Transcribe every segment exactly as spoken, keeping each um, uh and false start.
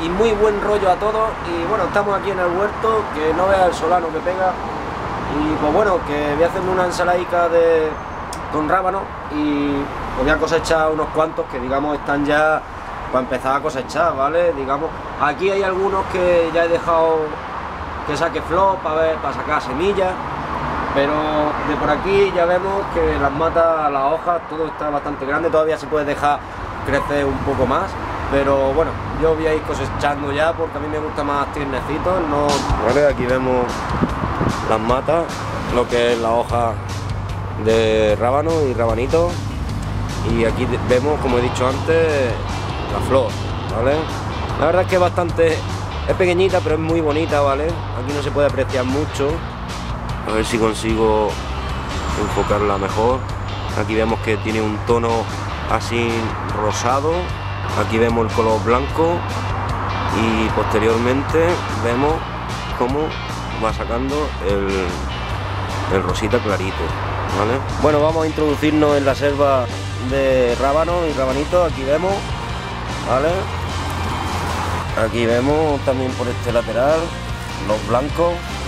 y muy buen rollo a todos. Y bueno, estamos aquí en el huerto, que no veas el solano que pega. Y pues bueno, que voy a hacerme una ensaladica de con rábano y voy a cosechar unos cuantos que digamos están ya para empezar a cosechar, ¿vale? Digamos, aquí hay algunos que ya he dejado que saque flor para ver, para sacar semillas, pero de por aquí ya vemos que las matas, las hojas, todo está bastante grande, todavía se puede dejar crecer un poco más, pero bueno, yo voy a ir cosechando ya porque a mí me gusta más tiernecitos, no... Vale, aquí vemos las matas, lo que es la hoja de rábano y rabanito, y aquí vemos, como he dicho antes, la flor, ¿vale? La verdad es que es bastante, es pequeñita pero es muy bonita, ¿vale? Aquí no se puede apreciar mucho, a ver si consigo enfocarla mejor. Aquí vemos que tiene un tono así rosado, aquí vemos el color blanco y posteriormente vemos cómo va sacando el, el rosita clarito, ¿vale? Bueno, vamos a introducirnos en la selva de rábano y rabanito. Aquí vemos, ¿vale? Aquí vemos también por este lateral los blancos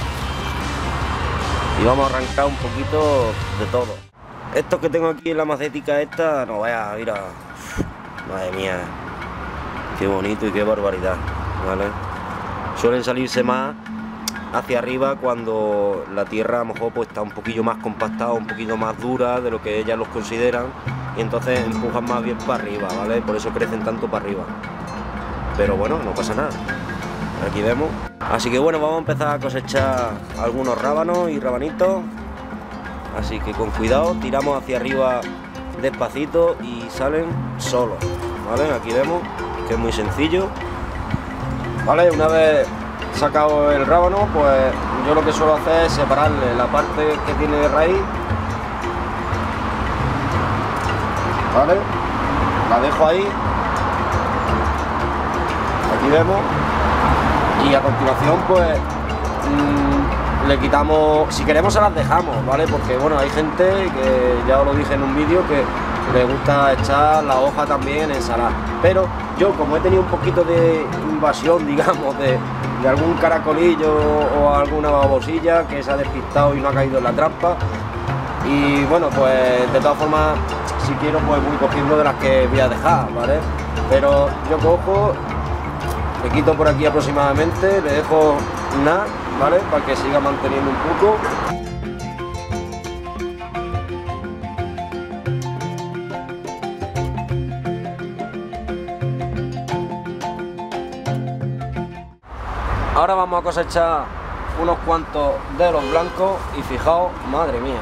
y vamos a arrancar un poquito de todo. Estos que tengo aquí en la macetica esta, no vaya, mira, madre mía, qué bonito y qué barbaridad, ¿vale? Suelen salirse más hacia arriba cuando la tierra a lo mejor pues está un poquillo más compactada, un poquito más dura de lo que ellas los consideran, y entonces empujan más bien para arriba, ¿vale? Por eso crecen tanto para arriba. Pero bueno, no pasa nada. Aquí vemos. Así que bueno, vamos a empezar a cosechar algunos rábanos y rabanitos. Así que con cuidado, tiramos hacia arriba despacito y salen solos, ¿vale? Aquí vemos que es muy sencillo. Vale, una vez sacado el rábano, pues yo lo que suelo hacer es separarle la parte que tiene de raíz, ¿vale? La dejo ahí, aquí vemos, y a continuación pues mmm, le quitamos, si queremos se las dejamos, ¿vale? Porque bueno, hay gente que ya os lo dije en un vídeo que le gusta echar la hoja también en ensalada, pero yo como he tenido un poquito de invasión, digamos, de, de algún caracolillo o alguna babosilla que se ha despistado y no ha caído en la trampa, y bueno, pues de todas formas, si quiero pues voy cogiendo de las que voy a dejar, ¿vale? Pero yo cojo, le quito por aquí aproximadamente, le dejo nada, ¿vale? Para que siga manteniendo un poco. Ahora vamos a cosechar unos cuantos de los blancos y fijaos, madre mía,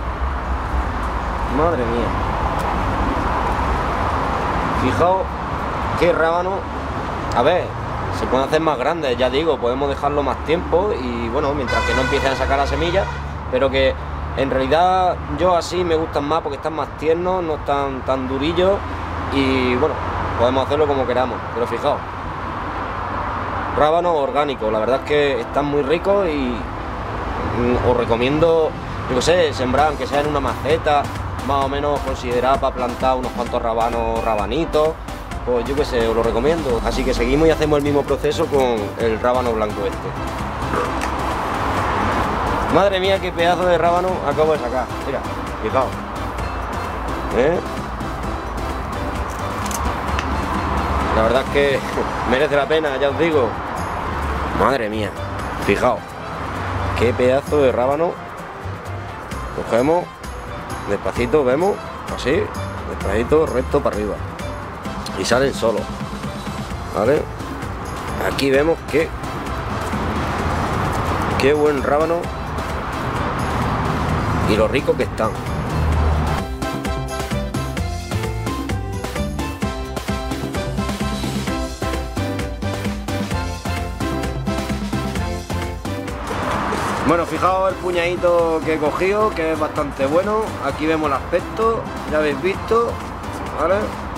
madre mía, fijaos qué rábano. A ver, se pueden hacer más grandes, ya digo, podemos dejarlo más tiempo y bueno, mientras que no empiecen a sacar las semillas, pero que en realidad yo así me gustan más porque están más tiernos, no están tan durillos y bueno, podemos hacerlo como queramos, pero fijaos. Rábanos orgánicos, la verdad es que están muy ricos y mm, os recomiendo, yo qué sé, sembrar aunque sea en una maceta más o menos considerada para plantar unos cuantos rábanos, rabanitos, pues yo qué sé, os lo recomiendo. Así que seguimos y hacemos el mismo proceso con el rábano blanco este. Madre mía, qué pedazo de rábano acabo de sacar, mira, fijaos, ¿eh? La verdad es que merece la pena, ya os digo. Madre mía, fijaos, qué pedazo de rábano. Cogemos, despacito, vemos, así, despacito, recto para arriba. Y salen solos, ¿vale? Aquí vemos que qué buen rábano y lo ricos que están. Bueno, fijaos el puñadito que he cogido, que es bastante bueno. Aquí vemos el aspecto, ya habéis visto, ¿vale?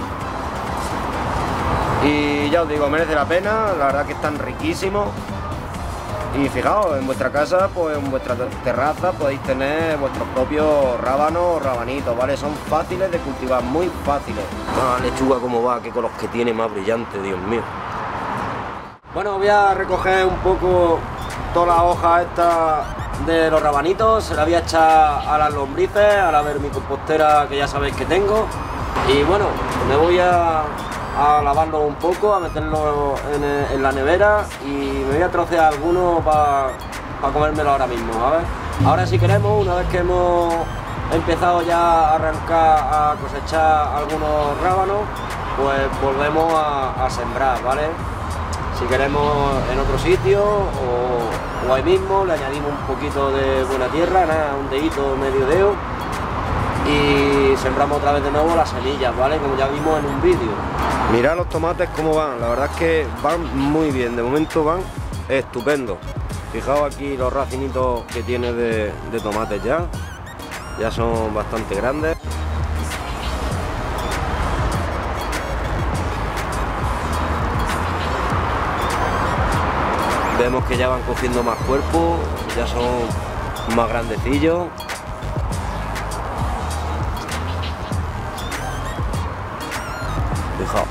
Y ya os digo, merece la pena, la verdad que están riquísimos. Y fijaos, en vuestra casa, pues en vuestra terraza podéis tener vuestros propios rábanos o rabanitos, ¿vale? Son fáciles de cultivar, muy fáciles. Ah, la lechuga cómo va, qué color que tiene más brillante, Dios mío. Bueno, voy a recoger un poco todas las hojas estas de los rabanitos, se las voy a echar a las lombrices, a la vermicompostera que ya sabéis que tengo. Y bueno, me voy a, a lavarlo un poco, a meterlo en, en la nevera y me voy a trocear algunos para pa comérmelo ahora mismo, ¿sabes? Ahora si queremos, una vez que hemos empezado ya a arrancar a cosechar algunos rábanos, pues volvemos a, a sembrar, ¿vale? Si queremos en otro sitio o, o ahí mismo le añadimos un poquito de buena tierra, nada, un dedito, medio dedo, y sembramos otra vez de nuevo las semillas, ¿vale? Como ya vimos en un vídeo. Mirad los tomates cómo van, la verdad es que van muy bien, de momento van estupendo. Fijaos aquí los racimitos que tiene de, de tomates ya, ya son bastante grandes. Vemos que ya van cogiendo más cuerpo, ya son más grandecillos. Fijaos.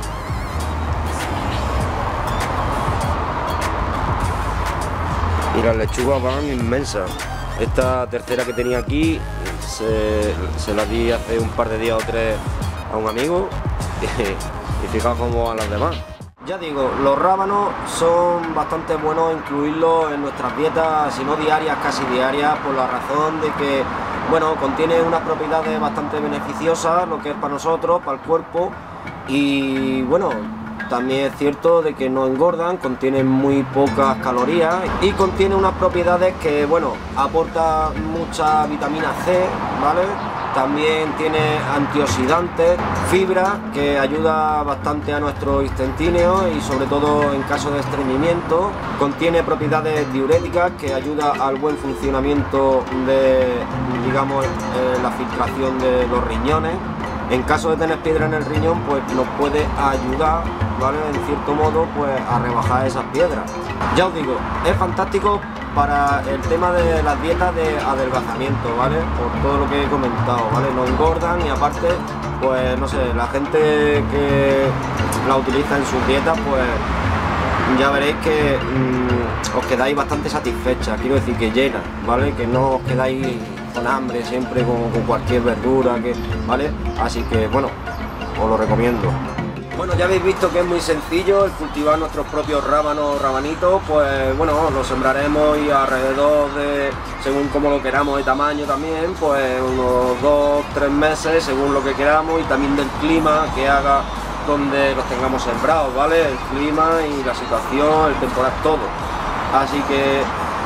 Y las lechugas van inmensas. Esta tercera que tenía aquí se, se la di hace un par de días o tres a un amigo y, y fijaos cómo van las demás. Ya digo, los rábanos son bastante buenos incluirlos en nuestras dietas, si no diarias, casi diarias, por la razón de que, bueno, contiene unas propiedades bastante beneficiosas, lo que es para nosotros, para el cuerpo, y bueno, también es cierto de que no engordan, contienen muy pocas calorías y contiene unas propiedades que, bueno, aporta mucha vitamina C, ¿vale? También tiene antioxidantes, fibra que ayuda bastante a nuestros intestinos y sobre todo en caso de estreñimiento. Contiene propiedades diuréticas que ayuda al buen funcionamiento de, digamos, eh, la filtración de los riñones. En caso de tener piedra en el riñón, pues nos puede ayudar, ¿vale? En cierto modo, pues a rebajar esas piedras. Ya os digo, es fantástico para el tema de las dietas de adelgazamiento, ¿vale? Por todo lo que he comentado, ¿vale? No engordan y aparte, pues no sé, la gente que la utiliza en sus dietas, pues ya veréis que mmm, os quedáis bastante satisfechas, quiero decir que llena, ¿vale? Que no os quedáis con hambre siempre con, con cualquier verdura, que, ¿vale? Así que bueno, os lo recomiendo. Bueno, ya habéis visto que es muy sencillo el cultivar nuestros propios rábanos, rabanitos, pues bueno, los sembraremos y alrededor de, según como lo queramos de tamaño también, pues unos dos, tres meses, según lo que queramos y también del clima que haga donde los tengamos sembrados, ¿vale? El clima y la situación, el temporal, todo. Así que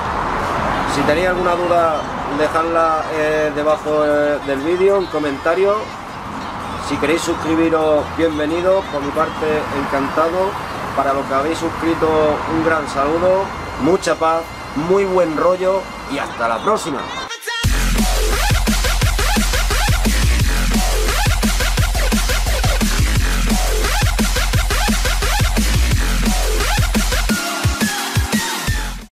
si tenéis alguna duda, dejadla eh, debajo eh, del vídeo en comentarios. Si queréis suscribiros, bienvenidos, por mi parte encantado. Para los que habéis suscrito, un gran saludo, mucha paz, muy buen rollo y hasta la próxima.